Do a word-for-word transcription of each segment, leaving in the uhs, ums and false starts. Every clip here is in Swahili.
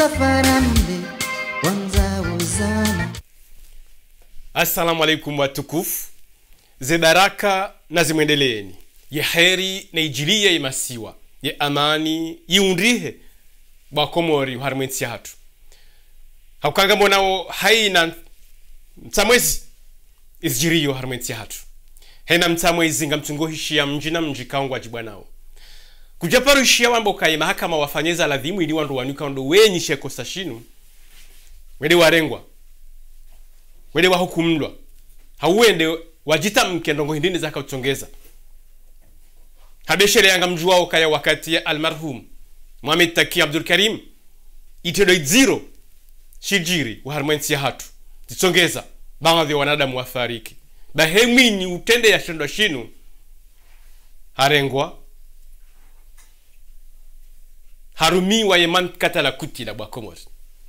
Assalamu alaikum watukufu, zibaraka na zimwendeleeni, ye heri na ijilia imasiwa, ye amani yiundrihe bakomori uharumwensi hatu. Haukanga monao haina mtamwezi izjiriyo uharumwensi hatu. Hena mtamwezi nga mtungo hishia mjina mjikaungwa jibwanao. Kujaparu hishia wambo kaya mahakama wafanyeza ladhimu ili wandu wanuka wando wenyi sheko sashinu. Wede warengwa. Wede wahukumlwa. Hauwende wajita mkendongo hindini zaka utongeza. Habeshere yanga mjuwao kaya wakati ya almarhum Muhammad Taki Abdul Karim itedo zero shijiri uharumwensi ya hatu titongeza baadhi wanadamu wafariki bahemini utende ya shendo shinu harengwa harumiwa yeman katala kuti la Bwakomori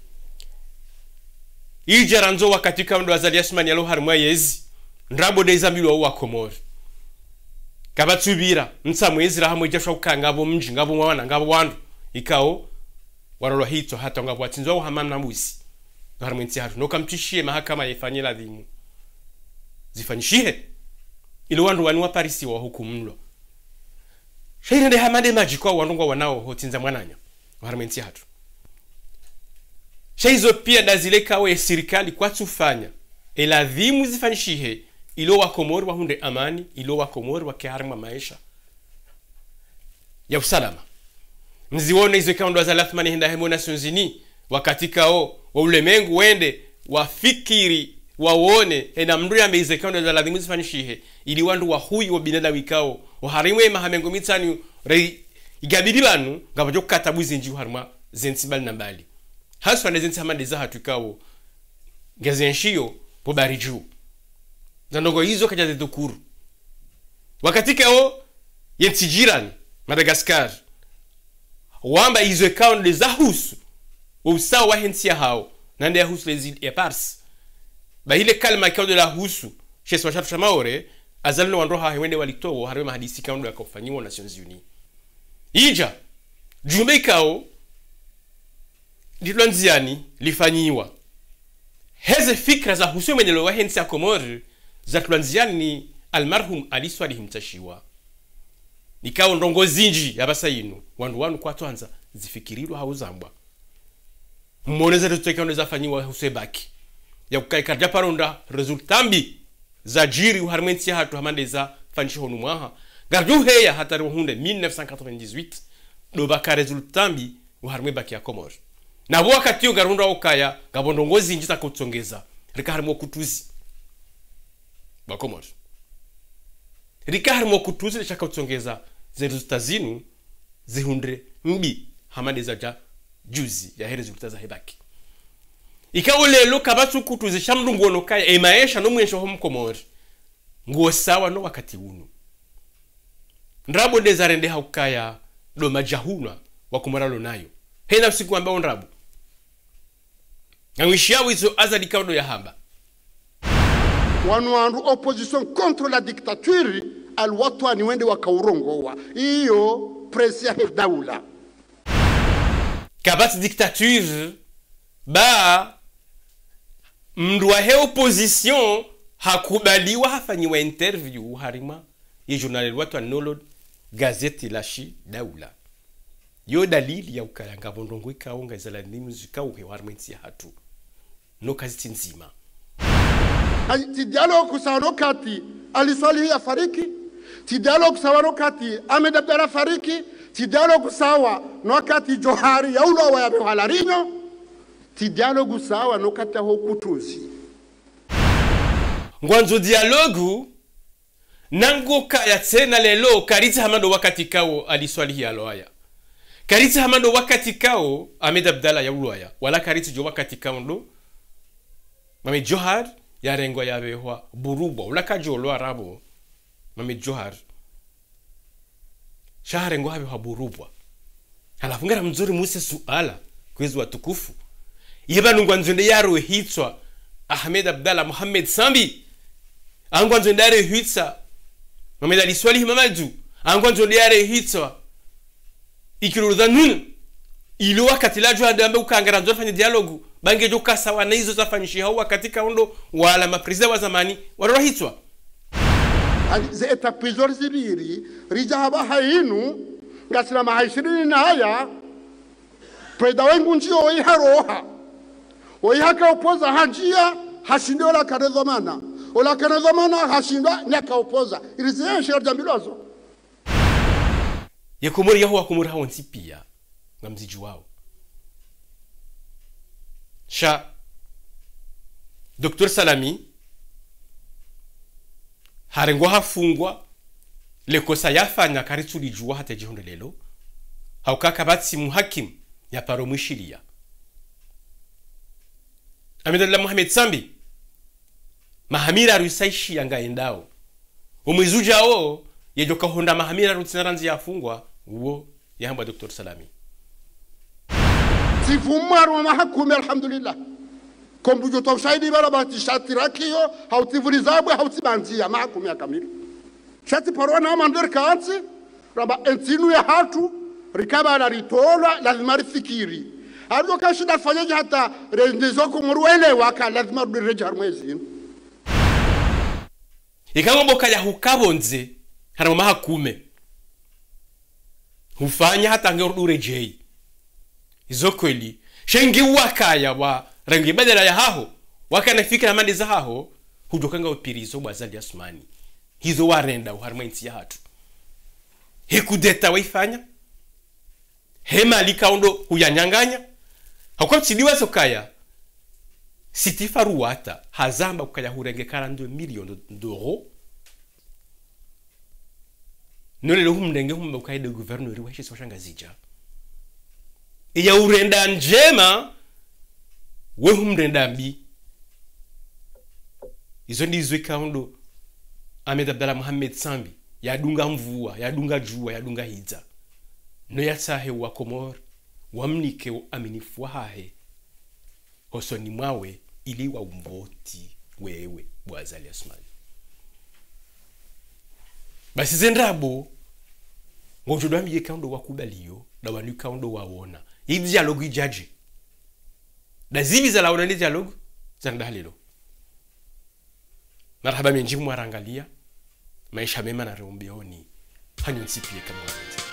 ijaranzo wakati kamdo azali Asmani yalo harumwa yezi ndrabo deizambilwa uwa Komori kabatsubira ntsamwezi rahamwe jasha ukanga abo mji ngabo mwana ngabo wandu ikao warolo hito hata ngabo watinzo hamamna mbuzi harumwensi hatu no kamtishie mahakama yefanyela dhimu zifanyishie ilo wandu wanu wa Parisi wa hukumulwa shairi nde hamade majikwa wandu wanao hotinza mwananya harumwensi hatu shaizo pia dazileka we serikali kwa tufanya ela dhimu zifanyishie ilo wa Komori wahunde amani ilo wa Komori wakiharima maisha ya usalama mzione hizo kama ndo za Athmani hinda hemo Nations Unies wakati kao wa ulemengu wende wafikiri waone ena mndu ya meize kama ndo za ladhimu zifanyishihe ili wandu wa hui wa binada wikao waharimwe mahamengo mitani rei igabidi banu ngabajo katabuzi nji harima zensibali na mbali haswa na zensi hamande za hatu kao ngazenshiyo po bariju zandogo hizo kaja zetukuru wakati kao yentijirani Madagascar wamba hizo account za husu usawa wa hensia hao nande ya husu lezi ya pars ba hile kalma account la husu cheswa chatu chamaore azalino wanroha hewende walitowo harwe mahadisi account ya kufanyiwa Nations Unies ija jumbe kao ditlanziani lifanyiwa heze fikra za husu mwenye wa hensia Komori za tlanziani ni almarhum aliswali himtashiwa nikao ndongo zinji yabasa inu wandu wanu kwa tuanza zifikirirwa hauzambwa mmoneza tuteka ndo zafanyiwa husebaki ya kukaika japaronda resultambi za jiri uharumwensi hatu hamande za fanyishi honu mwaha garju heya hata hunde mille neuf cent quatre-vingt-dix-huit do baka resultambi uharumwe baki ya Komori na wakati yo garunda ukaya gabondongo zinji za kutsongeza rika harimo kutuzi ba Komori rikahari kutuzi le chaka utsongeza ze resulta zinu zihundre mbi hamade za ja juzi ya he resulta za hebaki ikawo lelo kabatu kutuzi shamdungu ono kaya e maesha no mwensho ho Komori nguo sawa no wakati unu ndrabo dezarende haukaya do majahuna wa kumoralo nayo hena usiku ambao ndrabo ngwishia wizo azali kawdo ya hamba wanu opposition contre la dictature alwatu ani wende wakaurongowa iyo presi ya daula kabati dictature ba mndu wa he opposition hakubaliwa hafanyiwa interview harima ye journal watu anolo gazeti lashi daula yo dalili ya ukayanga bondongo ikaonga zala nimu zikauhe harmensi hatu no kaziti nzima ti dialogue kusawano kati alisali ya fariki ti dialogue kusawano kati Ahmed Abdallah fariki ti dialogue kusawa no kati Johari ya ulo wa ya behalarinyo ti dialogue kusawa no kati ho kutuzi ngwanzo dialogue nangoka ya tena lelo kariti hamando wakati kao aliswali ya loaya kariti hamando wakati kao Ahmed Abdallah ya ulo ya wala kariti jo wakati kao ndo mame Johar ya rengwa ya behwa burubwa ulaka jolo arabo mame Johar shaharengwa habe ha burubwa halafu ngara mzuri muse suala kwezi watukufu yeba nungwa nzonde yaro hitswa Ahmed Abdallah Muhammad Sambi angwa nzonde yaro hitsa Mohamed aliswali mamadu angwa nzonde yaro hitswa ikirudha nun ilo wakati la jua ndambe ukangara nzo fanya dialogue bange joka sawa na hizo zafanyishi hao katika ondo wala maprezida wa zamani warahitwa ze etapizor zibiri rija haba hainu ngasira mahaishirini na haya preda wengu njio oi haroha oi haka opoza hanjia hashindio la kanedhamana ola kanedhamana hashinda neka opoza ilize shir jambilozo yakomori yaho wakomori hao nsipia na mziji wao sha Doctor Salami harengo hafungwa lekosa yafanya karitulijua hata jihonde lelo haukaka batsi muhakim ya paro mwishilia amedalla Mohamed Sambi mahamira rusaishi yanga endao umwizuja o yejoka honda mahamira rutinaranzi yafungwa uo yahamba Doctor Salami tifumar wa mahakumi alhamdulillah kombujo tawsaidi bala bati shatirakio hautivulizabwe hautibanzia mahakumi ya kamili shati parwa na mandor kaanzi raba entinu ya hatu rikaba la ritola lazima rifikiri ardo kashida fanyaje hata rendezo kumruele waka lazima rudireja mwezi ikangombo kaya hukabonze harimo mahakume hufanya hata ngorudure jei izo kweli shengi wakaya wa rangi badala ya haho wakana fikira mande za haho hudokanga upirizo bwazali Asmani hizo warenda uharima insi ya hatu hekudeta waifanya hema likaundo huyanyanganya hakuwa msidiwa sokaya sitifa ruwata hazamba kukaya hurenge quarante-deux millions d'euros nole lo humndenge humba ukaya de gouverneur wa hisi washanga zija iya urenda njema we humrenda mbi izo ndizo ikaundo Ahmed Abdallah Mohamed Sambi yadunga mvua yadunga jua yadunga hiza no yatsahe wa Komor wamnike aminifu hahe hosoni mwawe ili wa umvoti wewe bwazali Asmani basi zendrabo ngojodo ambiye kaundo wakubaliyo da wanu kaundo waona yi dialogue ijaje da zibi za laona ni dialogue zanda halilo marhaba menjimu warangalia maisha mema na rombioni hanyo nsipie kama wanzi